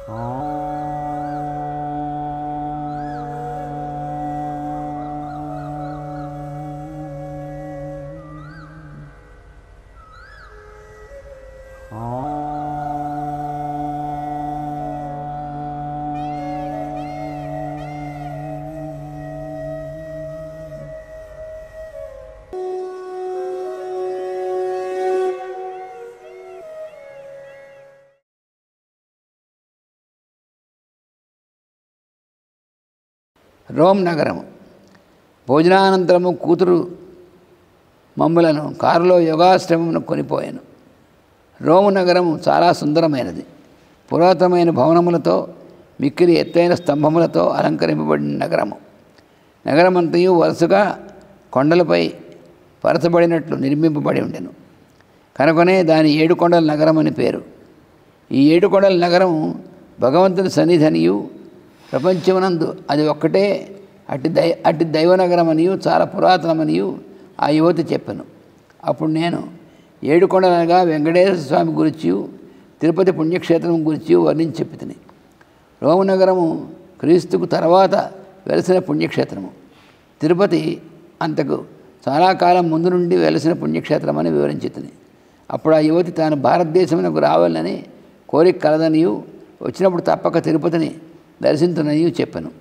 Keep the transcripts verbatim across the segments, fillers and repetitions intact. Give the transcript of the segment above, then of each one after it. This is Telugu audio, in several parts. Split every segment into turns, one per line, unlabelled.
రోమ్ నగరము. భోజనానంతరము కూతురు మమ్ములను కారులో యోగాశ్రమమును కొనిపోయాను. రోము నగరము చాలా సుందరమైనది. పురాతనమైన భవనములతో మిక్కిలి ఎత్తైన స్తంభములతో అలంకరింపబడిన నగరము. నగరమంతయు వరుసగా కొండలపై పరచబడినట్లు నిర్మింపబడి ఉండెను. కనుకనే దాని ఏడుకొండల నగరం అని పేరు. ఈ ఏడుకొండల నగరము భగవంతుని సన్నిధనియు, ప్రపంచమునందు అది ఒక్కటే అట్టి దై అట్టి దైవనగరమనియు చాలా పురాతనమనియు ఆ యువతి చెప్పాను. అప్పుడు నేను ఏడుకొండలనగా వెంకటేశ్వర స్వామి గురించి, తిరుపతి పుణ్యక్షేత్రం గురించి వర్ణించి చెప్పితిని. రోము నగరము క్రీస్తుకు తర్వాత వెలసిన పుణ్యక్షేత్రము. తిరుపతి అంతకు చాలా కాలం ముందు నుండి వెలసిన పుణ్యక్షేత్రం అని వివరించితిని. అప్పుడు ఆ యువతి తాను భారతదేశమునకు రావాలని కోరిక కలదనియు, వచ్చినప్పుడు తప్పక తిరుపతిని దర్శించుననియు చెప్పాను.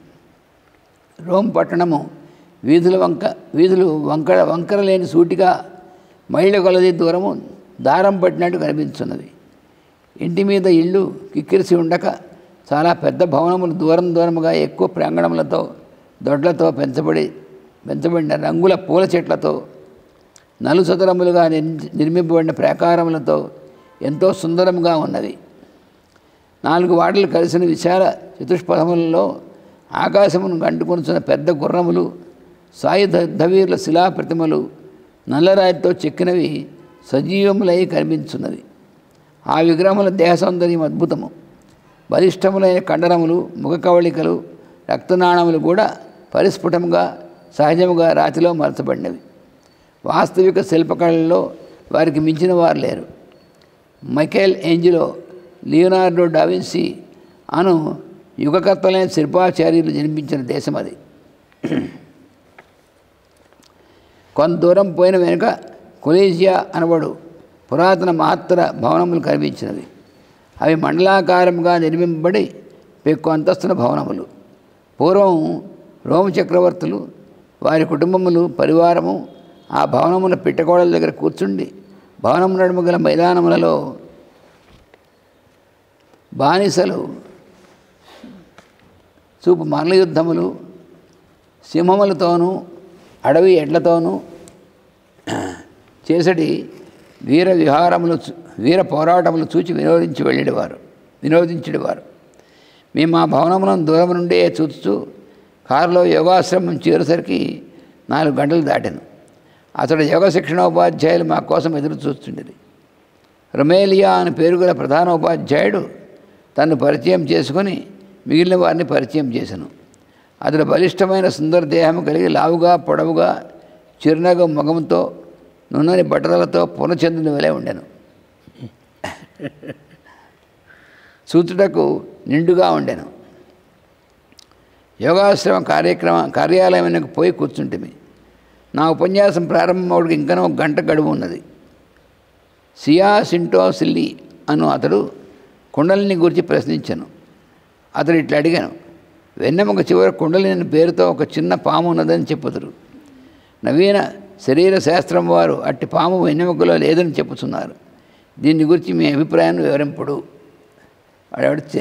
రోమ్ పట్టణము వీధుల వంక వీధులు వంకర వంకర లేని సూటిగా మైళ్ళ కొలది దూరము దారం పట్టినట్టు కనిపించున్నవి. ఇంటి మీద ఇళ్ళు కిక్కిరిసి ఉండక చాలా పెద్ద భవనములు దూరం దూరముగా ఎక్కువ ప్రాంగణములతో, దొడ్లతో పెంచబడి పెంచబడిన రంగుల పూల చెట్లతో, నలుసదరములుగా నిర్మింపబడిన ప్రాకారములతో ఎంతో సుందరముగా ఉన్నవి. నాలుగు వాటలు కలిసిన విశాల చతుష్పథములలో ఆకాశమును గంటుకొనుచున్న పెద్ద గుర్రములు, సాయుధ ధవీర్ల శిలా ప్రతిమలు నల్లరాయితో చెక్కినవి సజీవములై కనిపించున్నవి. ఆ విగ్రహముల దేహ సౌందర్యం అద్భుతము. బలిష్టములైన కండరములు, ముఖ కవళికలు, రక్తనాళములు కూడా పరిస్ఫుటముగా సహజముగా రాతిలో మలచబడినవి. వాస్తవిక శిల్పకళల్లో వారికి మించిన వారు లేరు. మైకేల్ ఏంజిలో, లియోనార్డో డావిన్సీ అను యుగకర్తలైన శిల్పాచార్యులు జన్మించిన దేశం అది. కొంత దూరం పోయిన వెనుక కొలీజియా అనబడు పురాతన మహత్తర భవనములు కనిపించినవి. అవి మండలాకారముగా నిర్మింపబడి పెక్కు అంతస్తుల భవనములు. పూర్వం రోము చక్రవర్తులు, వారి కుటుంబములు, పరివారము ఆ భవనముల పిట్టగోడల దగ్గర కూర్చుండి భవనము నడుమ గల మైదానములలో బానిసలు చూపు మరల యుద్ధములు, సింహములతోనూ అడవి ఎడ్లతోనూ చేసటి వీర విహారములు వీర పోరాటములు చూచి వినోదించి వెళ్ళేవారు వినోదించేవారు మేము ఆ భవనములను దూరం నుండే చూస్తూ కారులో యోగాశ్రమం చేరేసరికి నాలుగు గంటలు దాటాను. అతడు యోగ శిక్షణోపాధ్యాయులు మా కోసం ఎదురు చూస్తుండేది. రొమేలియా అని పేరు గల ప్రధాన ఉపాధ్యాయుడు తను పరిచయం చేసుకొని మిగిలిన వారిని పరిచయం చేశాను. అతడు బలిష్టమైన సుందర దేహము కలిగి లావుగా, పొడవుగా, చిరునగ మొగంతో, నున్నని బట్టలతో పూర్ణచంద్రుని వలె ఉండెను. సూత్రుడకు నిండుగా ఉండెను. యోగాశ్రమ కార్యక్రమ కార్యాలయానికి పోయి కూర్చుంటిమి. నా ఉపన్యాసం ప్రారంభమవుడికి ఇంకనూ ఒక గంట గడువు ఉన్నది. సియా సింటో సిల్లి అను అతడు కుండలిని గురించి ప్రశ్నించాను. అతడు ఇట్లా అడిగాను, వెన్నెముక చివర కుండలిని పేరుతో ఒక చిన్న పాము ఉన్నదని చెప్పుతారు. నవీన శరీర శాస్త్రం వారు అట్టి పాము వెన్నెముకలో లేదని చెప్పుతున్నారు. దీని గురించి మీ అభిప్రాయాన్ని వివరింపుడు. వాడెవడిచ్చే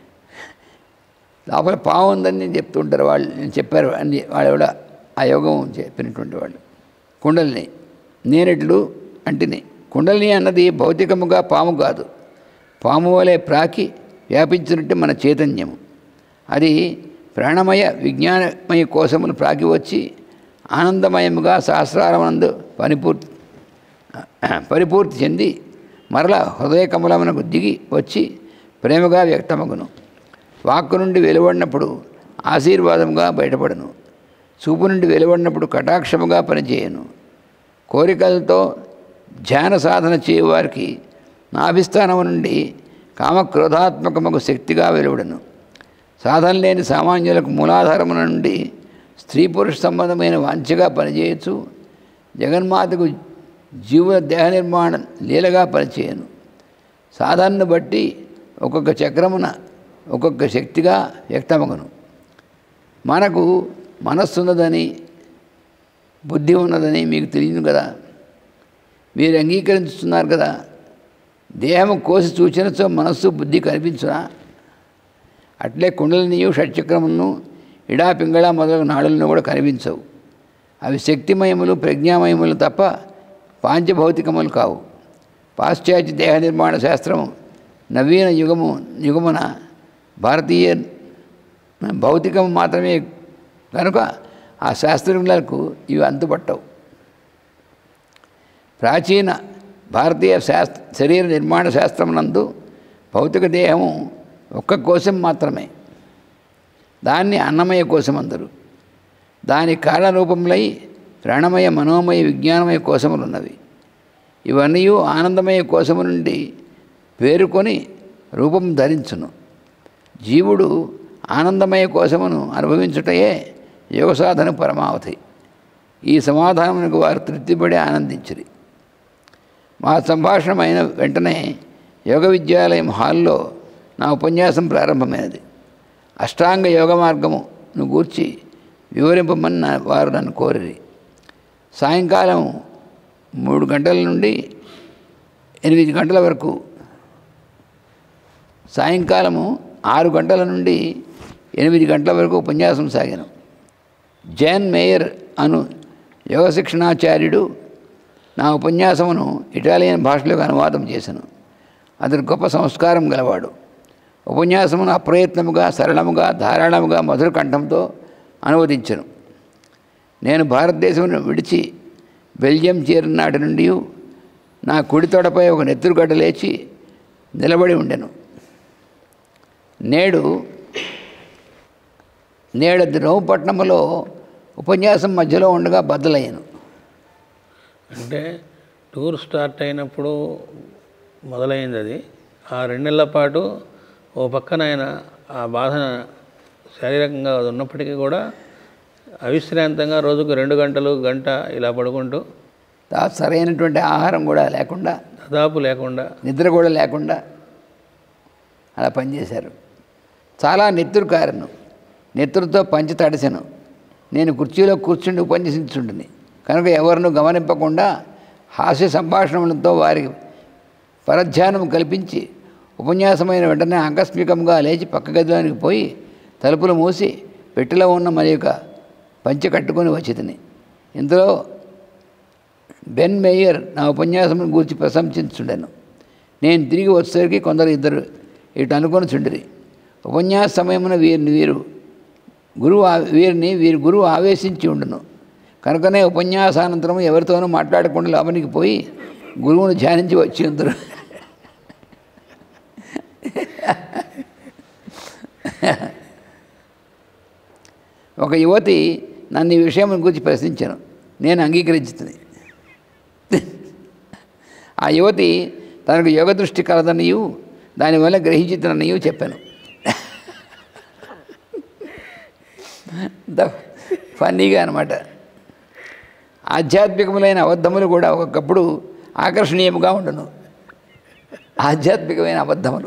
లోపల పాము ఉందని నేను చెప్తుంటారు వాళ్ళు. నేను చెప్పారు అని వాడెవడ ఆ యోగం చెప్పినటువంటి వాళ్ళు. కుండలిని నేనెట్లు అంటిని. కుండలిని అన్నది భౌతికముగా పాము కాదు, పాము వలె ప్రాకి వ్యాపించినట్టు మన చైతన్యము. అది ప్రాణమయ విజ్ఞానమయ కోశములు ప్రాకి వచ్చి ఆనందమయముగా సహస్రారమందు పరిపూర్తి పరిపూర్తి చెంది మరల హృదయ కమలమునకు దిగి వచ్చి ప్రేమగా వ్యక్తమగును. వాక్కు నుండి వెలువడినప్పుడు ఆశీర్వాదముగా బయటపడను. చూపు నుండి వెలువడినప్పుడు కటాక్షముగా పనిచేయను. కోరికలతో ధ్యాన సాధన చేయువారికి నాభిస్థానము నుండి కామక్రోధాత్మకముకు శక్తిగా వెలువడను. సాధన లేని సామాన్యులకు మూలాధారముల నుండి స్త్రీ పురుష సంబంధమైన వాంఛగా పనిచేయచ్చు. జగన్మాతకు జీవుల దేహ నిర్మాణం లీలగా పనిచేయను. సాధనను బట్టి ఒక్కొక్క చక్రమున ఒక్కొక్క శక్తిగా వ్యక్తమగను. మనకు మనస్సు ఉన్నదని బుద్ధి ఉన్నదని మీకు తెలియదు కదా, మీరు అంగీకరించుతున్నారు కదా. దేహము కోసి చూచినచో మనస్సు బుద్ధి కనిపించునా? అట్లే కుండలినియు షట్చక్రములను ఇడా పింగళ మొదలగు నాడులను కూడా కనిపించవు. అవి శక్తిమయములు ప్రజ్ఞామయములు తప్ప పాంచభౌతికములు కావు. పాశ్చాత్య దేహ నిర్మాణ శాస్త్రము నవీన యుగము యుగమున భారతీయ భౌతికము మాత్రమే కనుక ఆ శాస్త్రజ్ఞులకు ఇవి అంతుపట్టవు. ప్రాచీన భారతీయ శాస్త్ర శరీర నిర్మాణ శాస్త్రమునందు భౌతిక దేహము ఒక్క కోశం మాత్రమే. దాన్ని అన్నమయ కోశం అందరు. దాని కారణరూపములై ప్రాణమయ మనోమయ విజ్ఞానమయ కోశములు ఉన్నవి. ఇవన్నీ ఆనందమయ కోశము నుండి పేరుకొని రూపం ధరించును. జీవుడు ఆనందమయ కోశమును అనుభవించుటయే యోగ సాధన పరమావధి. ఈ సమాధానమునకు వారు తృప్తిపడి ఆనందించిరి. మా సంభాషణ అయిన వెంటనే యోగ విద్యాలయం హాల్లో నా ఉపన్యాసం ప్రారంభమైనది. అష్టాంగ యోగ మార్గమును గూర్చి వివరింపమని నా వారు నన్ను కోరిరి. సాయంకాలం మూడు గంటల నుండి ఎనిమిది గంటల వరకు సాయంకాలము ఆరు గంటల నుండి ఎనిమిది గంటల వరకు ఉపన్యాసం సాగాను. జాన్ మేయర్ అను యోగ శిక్షణాచార్యుడు నా ఉపన్యాసమును ఇటాలియన్ భాషలోకి అనువాదం చేశాను. అతడు గొప్ప సంస్కారం గలవాడు. ఉపన్యాసమును అప్రయత్నముగా సరళముగా ధారాళముగా మధుర కంఠంతో అనువదించను. నేను భారతదేశం విడిచి బెల్జియం చేరిన నాటి నుండి నా కుడి తొడపై ఒక నెత్తురుగడ్డ లేచి నిలబడి ఉండెను. నేడు నేడు రోమపట్నములో ఉపన్యాసం మధ్యలో ఉండగా బద్దలయ్యాను.
అంటే టూర్ స్టార్ట్ అయినప్పుడు మొదలైంది అది. ఆ రెండు నెలల పాటు ఓ పక్కన ఆయన ఆ బాధ శారీరకంగా ఉన్నప్పటికీ కూడా అవిశ్రాంతంగా రోజుకు రెండు గంటలు గంట ఇలా పడుకుంటూ
సరైనటువంటి ఆహారం కూడా లేకుండా
దాదాపు లేకుండా
నిద్ర కూడా లేకుండా అలా పనిచేశారు. చాలా నెత్తురు కారను. నెత్తురుతో పంచి తడిసెను. నేను కుర్చీలో కూర్చుండి ఉపన్యసించుండిని కనుక ఎవరినూ గమనింపకుండా హాస్య సంభాషణలతో వారికి పరధ్యానం కల్పించి ఉపన్యాసమైన వెంటనే ఆకస్మికంగా లేచి పక్క గదిలోనికి పోయి తలుపులు మూసి పెట్టెలో ఉన్న మరి యొక్క పంచె కట్టుకొని వచ్చితిని. ఇందులో బెన్ మేయర్ నా ఉపన్యాసం గురించి ప్రశంసించుండెను. నేను తిరిగి వచ్చేసరికి కొందరు ఇద్దరు ఇటు అనుకొని చుండిరి. ఉపన్యాస సమయమున వీరిని వీరు గురువు వీరిని వీరి గురువు ఆవేశించి ఉండును కనుకనే ఉపన్యాసానంతరం ఎవరితోనూ మాట్లాడకుండా లోపలికి పోయి గురువును ధ్యానించి వచ్చి ఉందరు. ఒక యువతి నన్ను ఈ విషయం గురించి ప్రశ్నించాను. నేను అంగీకరించుతుంది. ఆ యువతి తనకు యోగ దృష్టి కలదనియు దానివల్ల గ్రహించుతున్ననియు చెప్పాను. ఫన్నీగా అనమాట. ఆధ్యాత్మికములైన అబద్ధములు కూడా ఒకప్పుడు ఆకర్షణీయముగా ఉండను. ఆధ్యాత్మికమైన అబద్ధములు.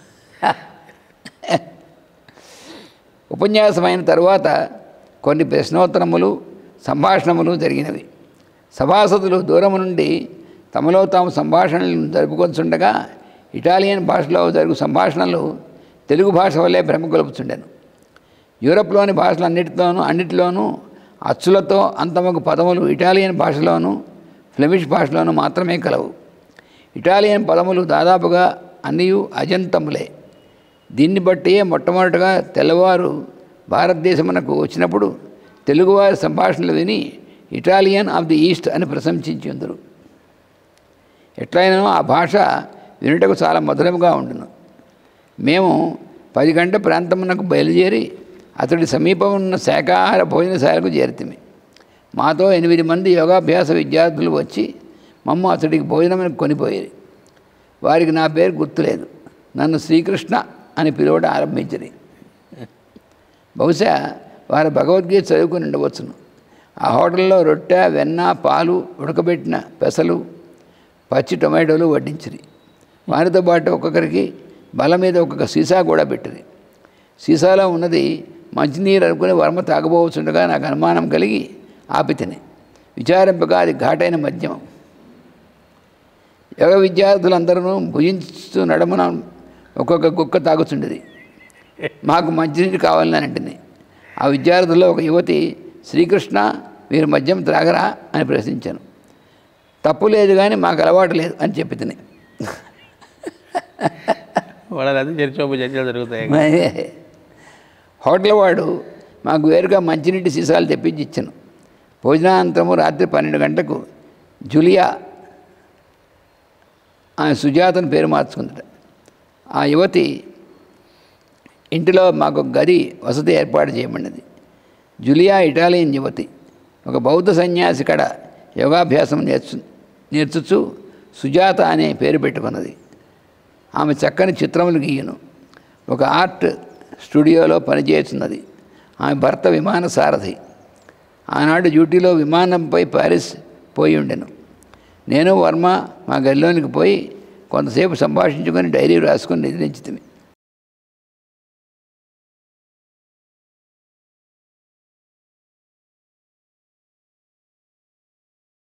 ఉపన్యాసమైన తరువాత కొన్ని ప్రశ్నోత్తరములు సంభాషణములు జరిగినవి. సభాసదులు దూరము నుండి తమలో తాము సంభాషణలను జరుపుకొంచుండగా ఇటాలియన్ భాషలో జరుగు సంభాషణలు తెలుగు భాష వల్లే భ్రమ గొలుపుచుండెను. యూరప్లోని భాషలన్నిటిలోనూ అన్నిటిలోనూ అచ్చులతో అంతమగు పదములు ఇటాలియన్ భాషలోనూ ఫ్లెమిష్ భాషలోనూ మాత్రమే కలవు. ఇటాలియన్ పదములు దాదాపుగా అన్నీ అజంతములే. దీన్ని బట్టియే మొట్టమొదటిగా తెల్లవారు భారతదేశమునకు వచ్చినప్పుడు తెలుగువారి సంభాషణలు విని ఇటాలియన్ ఆఫ్ ది ఈస్ట్ అని ప్రశంసించుందరు. ఎట్లయినా ఆ భాష వినుటకు చాలా మధురముగా ఉండును. మేము పది గంటల ప్రాంతమునకు బయలుదేరి అతడి సమీపం ఉన్న శాకాహార భోజనశాలకు చేరితిమి. మాతో ఎనిమిది మంది యోగాభ్యాస విద్యార్థులు వచ్చి మమ్మ అతడికి భోజనమునకు కొనిపోయేది. వారికి నా పేరు గుర్తులేదు. నన్ను శ్రీకృష్ణ అని పిలవడం ఆరంభించింది. బహుశా వారు భగవద్గీత చదువుకుని ఉండవచ్చును. ఆ హోటల్లో రొట్టె, వెన్న, పాలు, ఉడకబెట్టిన పెసలు, పచ్చి టొమాటోలు వడ్డించిరి. వారితో పాటు ఒక్కొక్కరికి బల మీద ఒక్కొక్క సీసా కూడా పెట్టింది. సీసాలో ఉన్నది మంచినీరు అనుకుని వర్మ తాగబోతుండగా నాకు అనుమానం కలిగి ఆపి తిని విచారింపగా అది ఘాటైన మద్యం. యోగ విద్యార్థులందరూ భుజించుతూ నడమున ఒక్కొక్క గుక్క తాగుతుండేది. మాకు మంచినీరు కావాలని అంటుంది. ఆ విద్యార్థుల్లో ఒక యువతి, శ్రీకృష్ణ మీరు మద్యం త్రాగరా అని ప్రశ్నించాను. తప్పు లేదు కానీ మాకు అలవాటు లేదు అని చెప్పి తిని
వాళ్ళది చర్చోపు చర్చలు జరుగుతాయి.
హోటల్ వాడు మాకు వేరుగా మంచినీటి సీసాలు తెప్పించి ఇచ్చాను. భోజనానంతరము రాత్రి పన్నెండు గంటలకు జులియా ఆమె సుజాతను పేరు మార్చుకుందట. ఆ యువతి ఇంటిలో మాకు గది వసతి ఏర్పాటు చేయబడినది. జులియా ఇటాలియన్ యువతి. ఒక బౌద్ధ సన్యాసి కడ యోగాభ్యాసం నేర్చు నేర్చుచు సుజాత అనే పేరు పెట్టుకున్నది. ఆమె చక్కని చిత్రములు గీయను. ఒక ఆర్ట్ స్టూడియోలో పనిచేస్తున్నది. ఆమె భర్త విమాన సారథి. ఆనాడు డ్యూటీలో విమానంపై ప్యారిస్ పోయి ఉండెను. నేను వర్మ మా గదిలోనికి పోయి కొంతసేపు సంభాషించుకొని డైరీ రాసుకొని నిద్రించితిమి.